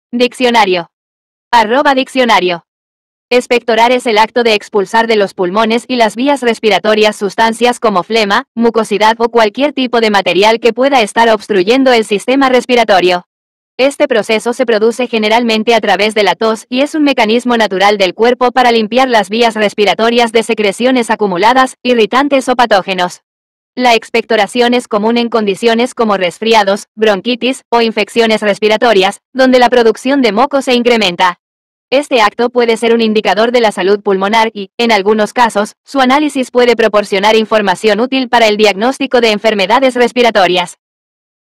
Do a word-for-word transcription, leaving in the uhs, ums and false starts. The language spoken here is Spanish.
Diccionario. Arroba diccionario. Expectorar es el acto de expulsar de los pulmones y las vías respiratorias sustancias como flema, mucosidad o cualquier tipo de material que pueda estar obstruyendo el sistema respiratorio. Este proceso se produce generalmente a través de la tos y es un mecanismo natural del cuerpo para limpiar las vías respiratorias de secreciones acumuladas, irritantes o patógenos. La expectoración es común en condiciones como resfriados, bronquitis o infecciones respiratorias, donde la producción de moco se incrementa. Este acto puede ser un indicador de la salud pulmonar y, en algunos casos, su análisis puede proporcionar información útil para el diagnóstico de enfermedades respiratorias.